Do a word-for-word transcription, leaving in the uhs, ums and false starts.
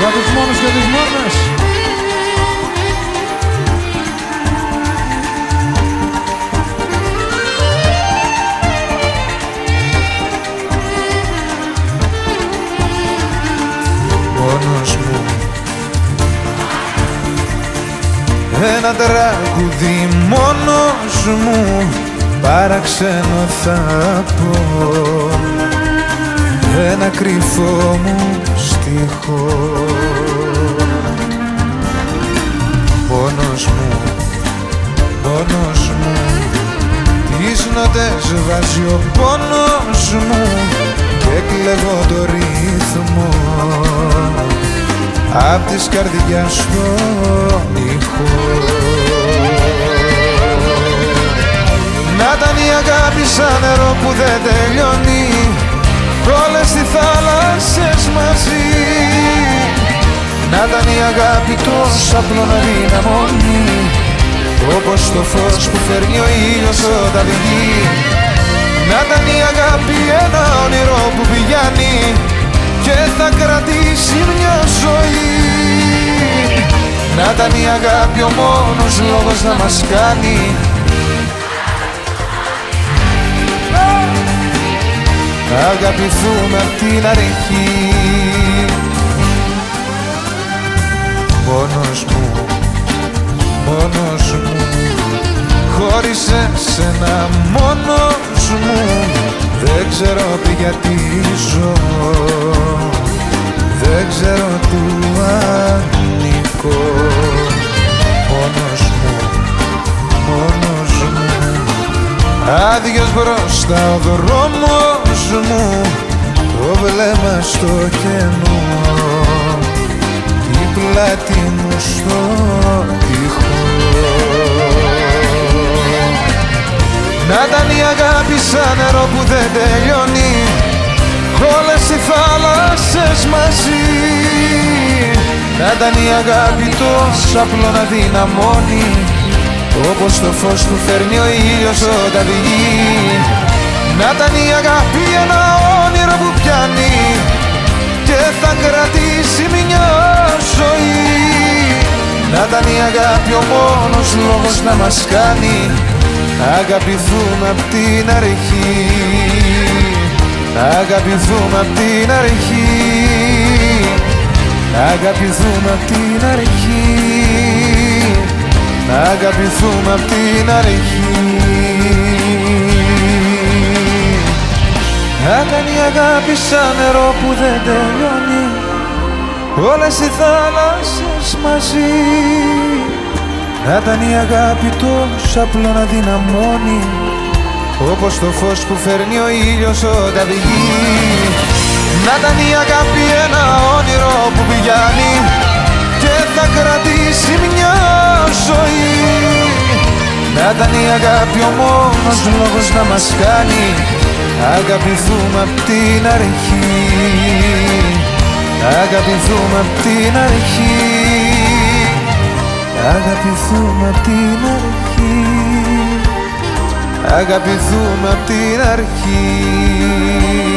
Για τους μόνους και τις μόνες. Μόνος μου ένα τραγούδι μόνος μου, παραξένο θα πω, ένα κρυφό μου στίχο. Μόνος μου, μόνος μου, τις νότες βάζει ο πόνος μου και κλεβώ το ρυθμό απ' της καρδιάς τον ήχο. Να ήταν η αγάπη σαν νερό που δεν τελειώνει, όλες οι θάλασσες μαζί. Να ήταν η αγάπη τόσο απλό να δυναμώνει, όπως το φως που φέρνει ο ήλιος όταν βγει. Να ήταν η αγάπη ένα όνειρο που πηγαίνει και θα κρατήσει μια ζωή. Να ήταν η αγάπη ο μόνος λόγος να μας κάνει αγαπηθούμε απ' την αρχή. Μόνος μου, μόνος μου, χώρισε σένα μόνος μου, δεν ξέρω τι γιατί ζω, δεν ξέρω του ανήκω. Μόνος μου, μόνος μου, άδειος μπροστά ο δρόμος μου, το βλέμμα στο κενό, την πλάτη μου στο τοίχο. Να ήταν η αγάπη σαν νερό που δεν τελειώνει, όλες οι θάλασσες μαζί. Να ήταν η αγάπη τόσο απλό να δυναμώνει, όπως το φως που φέρνει ο ήλιος όταν βγει. Να ήταν η αγάπη ένα όνειρο που πιάνει και θα κρατήσει μια ζωή. Να ήταν η αγάπη ο μόνος λόγος να μας κάνει αγαπηθούμε απ' την αρχή. Αγαπηθούμε απ' την αρχή. Αγαπηθούμε απ' την αρχή. Αγαπηθούμε απ' την αρχή. Να ήταν η αγάπη σαν νερό που δεν τελειώνει, όλες οι θάλασσες μαζί. Να ήταν η αγάπη τόσο απλό να δυναμώνει, όπως το φως που φέρνει ο ήλιος όταν βγει. Να ήταν η αγάπη ένα όνειρο που πηγαίνει και θα κρατήσει μια ζωή. Να ήταν η αγάπη ο μόνος λόγος να μας κάνει αγαπηθούμε απ' την αρχή. Αγαπηθούμε απ' την αρχή. Αγαπηθούμε απ' την αρχή. Αγαπηθούμε απ' την αρχή.